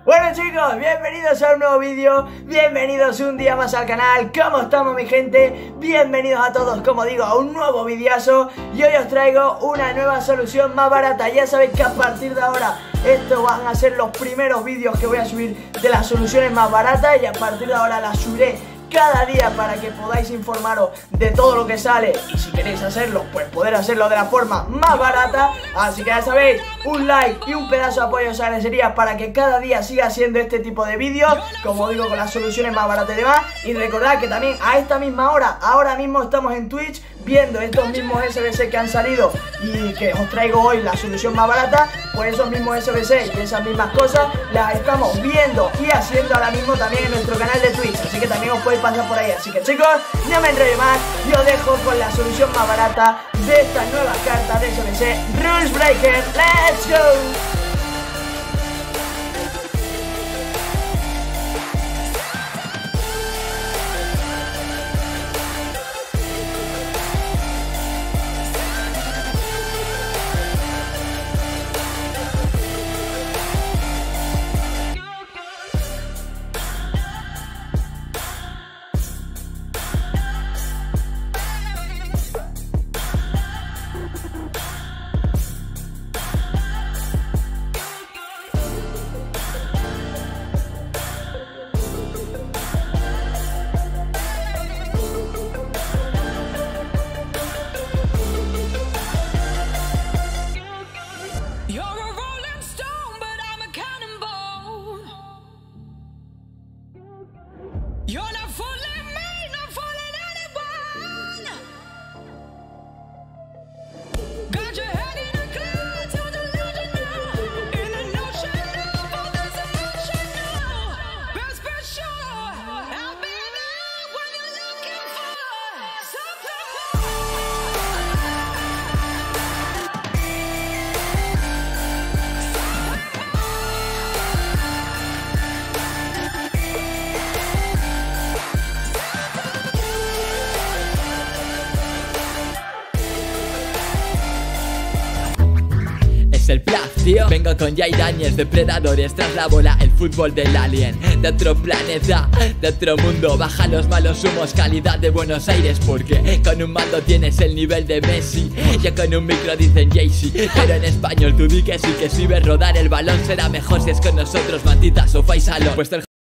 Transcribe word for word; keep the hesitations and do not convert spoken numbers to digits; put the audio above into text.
Bueno chicos, bienvenidos a un nuevo vídeo, bienvenidos un día más al canal. ¿Cómo estamos mi gente? Bienvenidos a todos, como digo, a un nuevo videazo. Y hoy os traigo una nueva solución más barata. Ya sabéis que a partir de ahora estos van a ser los primeros vídeos que voy a subir de las soluciones más baratas. Y a partir de ahora las subiré cada día para que podáis informaros de todo lo que sale. Y si queréis hacerlo, pues poder hacerlo de la forma más barata. Así que ya sabéis, un like y un pedazo de apoyo os agradecería para que cada día siga haciendo este tipo de vídeos, como digo, con las soluciones más baratas y demás. Y recordad que también a esta misma hora, ahora mismo estamos en Twitch viendo estos mismos S B C que han salido y que os traigo hoy la solución más barata. Pues esos mismos S B C y esas mismas cosas las estamos viendo y haciendo ahora mismo también en nuestro canal de Twitch. Así que también os podéis pasar por ahí. Así que chicos, no me enrollo más y os dejo con la solución más barata de esta nueva carta de S B C Rules Breaker. ¡Let's go! You're not fooling me, not fooling anyone. Got your head in a cloud, you're delusional. In an ocean of all this emotional. Best for sure, I'll be there when you're looking for something more. Es el plaz, tío. Vengo con Jay Daniels, depredadores tras la bola, el fútbol del alien. De otro planeta, de otro mundo. Baja los malos humos, calidad de Buenos Aires. Porque con un mando tienes el nivel de Messi. Ya con un micro dicen Jay-Z. Pero en español tú di que sí, que si ves rodar el balón será mejor si es con nosotros, Matitas o Faisalo. Pues el